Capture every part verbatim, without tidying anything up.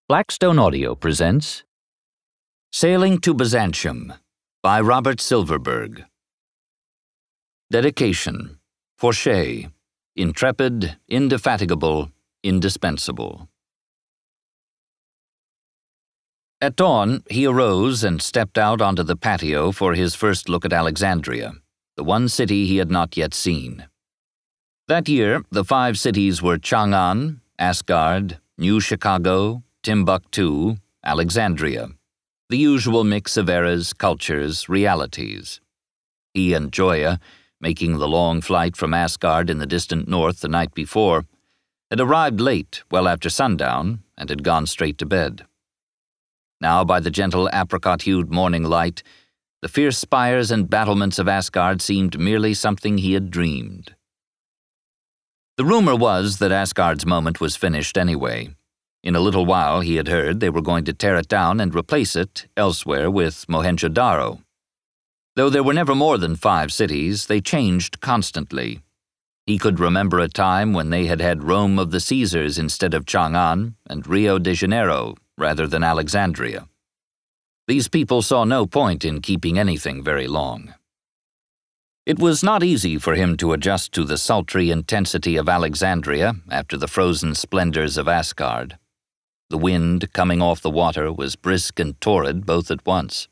Blackstone Audio presents Sailing to Byzantium by Robert Silverberg. Dedication. For Shay. Intrepid, indefatigable, indispensable. At dawn, he arose and stepped out onto the patio for his first look at Alexandria, the one city he had not yet seen. That year, the five cities were Chang'an, Asgard, New Chicago, Timbuktu, Alexandria, the usual mix of eras, cultures, realities. He and Joya, making the long flight from Asgard in the distant north the night before, had arrived late, well after sundown, and had gone straight to bed. Now, by the gentle apricot-hued morning light, the fierce spires and battlements of Asgard seemed merely something he had dreamed. The rumor was that Asgard's moment was finished anyway. In a little while, he had heard, they were going to tear it down and replace it elsewhere with Mohenjo-Daro. Though there were never more than five cities, they changed constantly. He could remember a time when they had had Rome of the Caesars instead of Chang'an and Rio de Janeiro rather than Alexandria. These people saw no point in keeping anything very long. It was not easy for him to adjust to the sultry intensity of Alexandria after the frozen splendors of Asgard. The wind, coming off the water, was brisk and torrid both at once.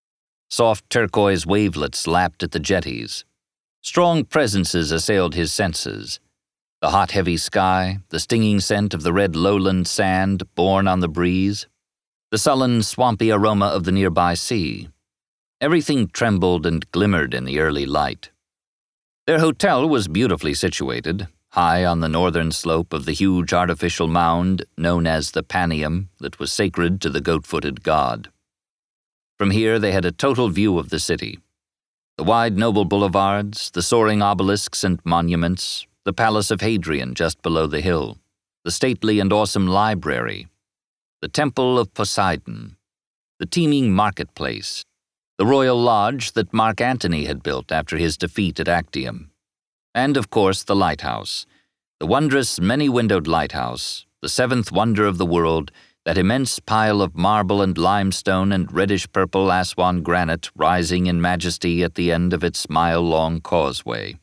Soft turquoise wavelets lapped at the jetties. Strong presences assailed his senses. The hot, heavy sky, the stinging scent of the red lowland sand borne on the breeze, the sullen, swampy aroma of the nearby sea. Everything trembled and glimmered in the early light. Their hotel was beautifully situated, high on the northern slope of the huge artificial mound known as the Panium that was sacred to the goat-footed god. From here they had a total view of the city. The wide noble boulevards, the soaring obelisks and monuments, the Palace of Hadrian just below the hill, the stately and awesome library, the Temple of Poseidon, the teeming marketplace, the royal lodge that Mark Antony had built after his defeat at Actium, and, of course, the lighthouse, the wondrous many-windowed lighthouse, the seventh wonder of the world, that immense pile of marble and limestone and reddish-purple Aswan granite rising in majesty at the end of its mile-long causeway.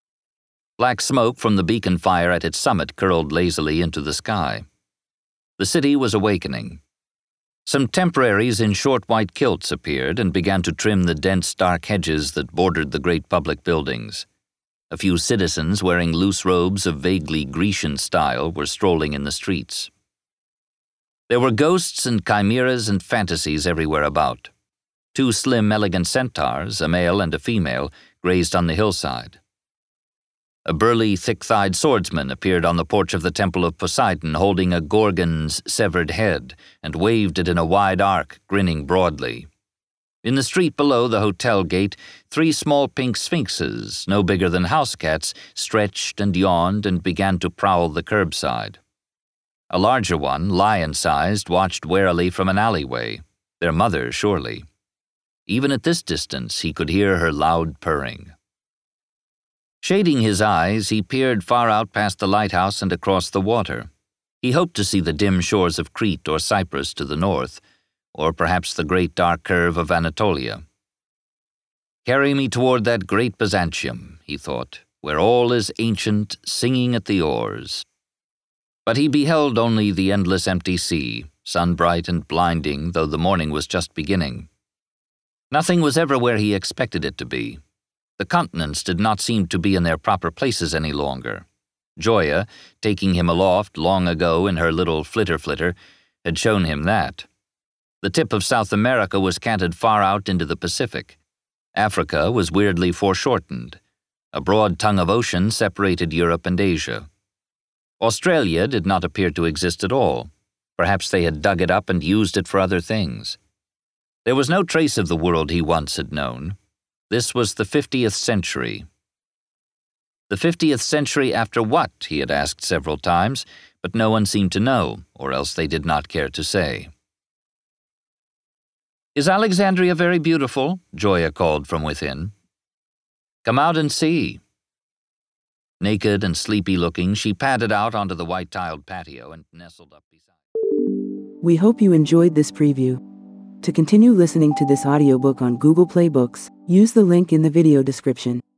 Black smoke from the beacon fire at its summit curled lazily into the sky. The city was awakening. Some temporaries in short white kilts appeared and began to trim the dense dark hedges that bordered the great public buildings. A few citizens wearing loose robes of vaguely Grecian style were strolling in the streets. There were ghosts and chimeras and fantasies everywhere about. Two slim, elegant centaurs, a male and a female, grazed on the hillside. A burly, thick-thighed swordsman appeared on the porch of the Temple of Poseidon holding a Gorgon's severed head and waved it in a wide arc, grinning broadly. In the street below the hotel gate, three small pink sphinxes, no bigger than house cats, stretched and yawned and began to prowl the curbside. A larger one, lion-sized, watched warily from an alleyway, their mother surely. Even at this distance he could hear her loud purring. Shading his eyes, he peered far out past the lighthouse and across the water. He hoped to see the dim shores of Crete or Cyprus to the north, or perhaps the great dark curve of Anatolia. Carry me toward that great Byzantium, he thought, where all is ancient, singing at the oars. But he beheld only the endless empty sea, sun-bright and blinding, though the morning was just beginning. Nothing was ever where he expected it to be. The continents did not seem to be in their proper places any longer. Joya, taking him aloft long ago in her little flitter-flitter, had shown him that. The tip of South America was canted far out into the Pacific. Africa was weirdly foreshortened. A broad tongue of ocean separated Europe and Asia. Australia did not appear to exist at all. Perhaps they had dug it up and used it for other things. There was no trace of the world he once had known. This was the fiftieth century. The fiftieth century after what, he had asked several times, but no one seemed to know, or else they did not care to say. "Is Alexandria very beautiful?" Joya called from within. "Come out and see." Naked and sleepy-looking, she padded out onto the white-tiled patio and nestled up beside him. We hope you enjoyed this preview. To continue listening to this audiobook on Google Play Books, use the link in the video description.